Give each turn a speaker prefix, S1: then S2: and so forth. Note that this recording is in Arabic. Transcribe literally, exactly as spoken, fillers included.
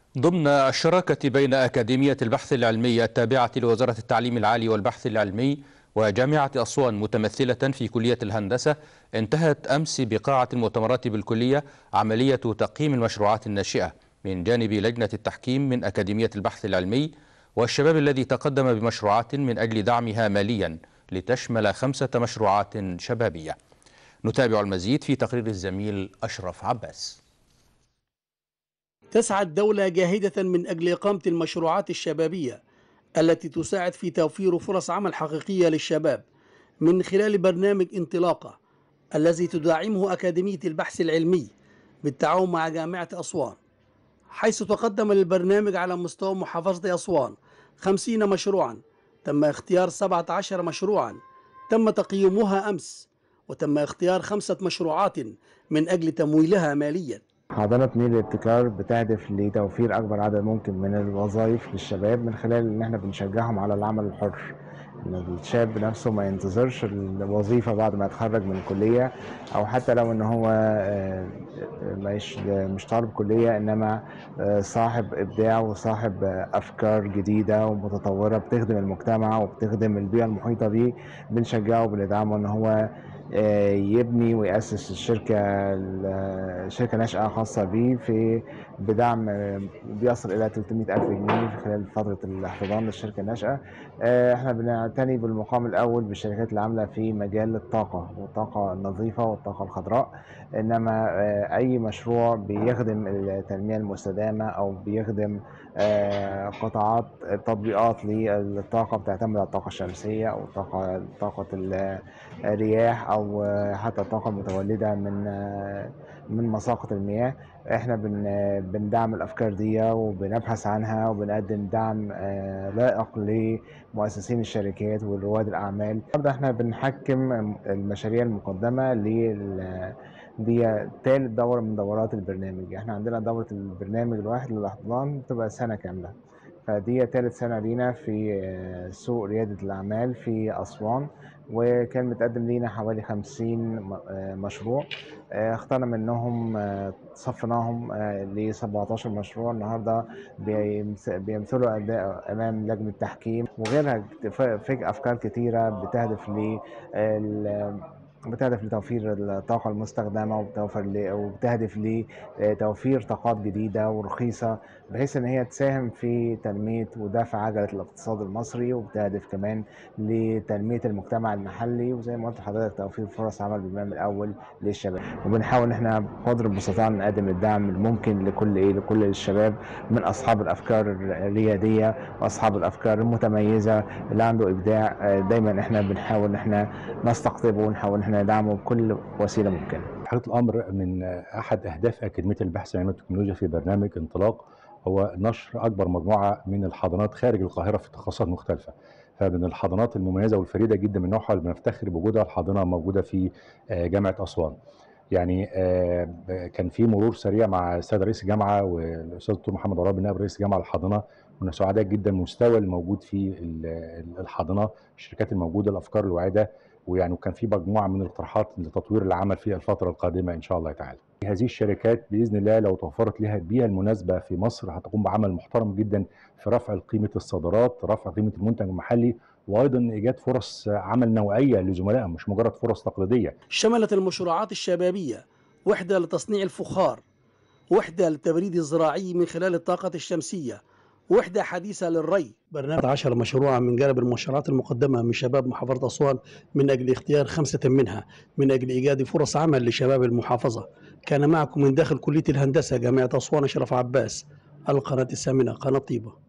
S1: ضمن الشراكة بين أكاديمية البحث العلمي التابعة لوزارة التعليم العالي والبحث العلمي وجامعة أسوان متمثلة في كلية الهندسة، انتهت أمس بقاعة المؤتمرات بالكلية عملية تقييم المشروعات الناشئة من جانب لجنة التحكيم من أكاديمية البحث العلمي والشباب الذي تقدم بمشروعات من أجل دعمها ماليا لتشمل خمسة مشروعات شبابية. نتابع المزيد في تقرير الزميل أشرف عباس.
S2: تسعى الدولة جاهدة من أجل إقامة المشروعات الشبابية التي تساعد في توفير فرص عمل حقيقية للشباب من خلال برنامج انطلاقة الذي تدعمه أكاديمية البحث العلمي بالتعاون مع جامعة أسوان، حيث تقدم للبرنامج على مستوى محافظة أسوان خمسين مشروعا. تم اختيار سبعة عشر مشروعا تم تقييمها أمس، وتم اختيار خمسة مشروعات من أجل تمويلها ماليا.
S3: حضانة نيل الابتكار بتهدف لتوفير أكبر عدد ممكن من الوظائف للشباب من خلال إن احنا بنشجعهم على العمل الحر، إن الشاب نفسه ما ينتظرش الوظيفة بعد ما يتخرج من الكلية، أو حتى لو إن هو مش مش طالب كلية إنما صاحب إبداع وصاحب أفكار جديدة ومتطورة بتخدم المجتمع وبتخدم البيئة المحيطة بيه. بنشجعه وبندعمه إن هو يبني ويأسس الشركة شركة ناشئة خاصة بيه في بدعم بيصل إلى ثلاثمائة ألف جنيه في خلال فترة الاحتضان للشركة الناشئة. احنا بنعتني بالمقام الأول بالشركات اللي عاملة في مجال الطاقة والطاقة النظيفة والطاقة الخضراء، إنما أي مشروع بيخدم التنمية المستدامة أو بيخدم قطاعات تطبيقات للطاقة بتعتمد على الطاقة الشمسية أو طاقة طاقة الرياح أو حتى الطاقة المتولدة من من مساقط المياه. احنا بندعم الأفكار دي وبنبحث عنها وبنقدم دعم لائق لمؤسسين الشركات ورواد الأعمال. النهارده احنا بنحكم المشاريع المقدمة لل دي ثالث دورة من دورات البرنامج. احنا عندنا دورة البرنامج الواحد للاحتضان بتبقى سنة كاملة، فدي ثالث سنة لينا في سوق ريادة الأعمال في أسوان، وكان متقدم لينا حوالي خمسين مشروع. اخترنا منهم صفناهم ل سبعة عشر مشروع النهارده بيمثلوا أداء أمام لجنة التحكيم، وغيرها في أفكار كتيرة بتهدف ل بتهدف لتوفير الطاقة المستخدمة وبتهدف لتوفير طاقات جديدة ورخيصة بحيث ان هي تساهم في تنمية ودفع عجلة الاقتصاد المصري، وبتهدف كمان لتنمية المجتمع المحلي، وزي ما قلت لحضرتك توفير فرص عمل بالمقام الأول للشباب. وبنحاول ان احنا بقدر المستطاع نقدم الدعم الممكن لكل ايه لكل الشباب من اصحاب الافكار الريادية واصحاب الافكار المتميزة اللي عنده ابداع. دايما احنا بنحاول ان احنا نستقطبه ونحاول ان احنا ندعمه بكل وسيلة ممكنة.
S4: حقيقة الامر من احد اهداف اكاديمية البحث العلمي والتكنولوجيا في برنامج انطلاق هو نشر اكبر مجموعة من الحاضنات خارج القاهرة في تخصصات مختلفة. فمن الحاضنات المميزة والفريدة جدا من نوعها اللي بنفتخر بوجودها الحاضنة موجودة في جامعة أسوان. يعني كان في مرور سريع مع السيد رئيس الجامعة والاستاذ الدكتور محمد عرابي نائب رئيس الجامعة الحاضنة، كنا سعداء جدا المستوى الموجود في الحاضنة، الشركات الموجودة، الافكار الواعدة، ويعني وكان في مجموعه من الاقتراحات لتطوير العمل في الفتره القادمه ان شاء الله تعالى. هذه الشركات باذن الله لو توفرت لها البيئه المناسبه في مصر هتقوم بعمل محترم جدا في رفع قيمه الصادرات، رفع قيمه المنتج المحلي، وايضا ايجاد فرص عمل نوعيه لزملائها مش مجرد فرص تقليديه.
S2: شملت المشروعات الشبابيه وحده لتصنيع الفخار، وحده للتبريد الزراعي من خلال الطاقه الشمسيه، وحدة حديثة للري. برنامج عشر مشروعا من جانب المشروعات المقدمة من شباب محافظة أسوان من أجل اختيار خمسة منها من أجل إيجاد فرص عمل لشباب المحافظة. كان معكم من داخل كلية الهندسة جامعة أسوان أشرف عباس، القناة الثامنة، قناة طيبة.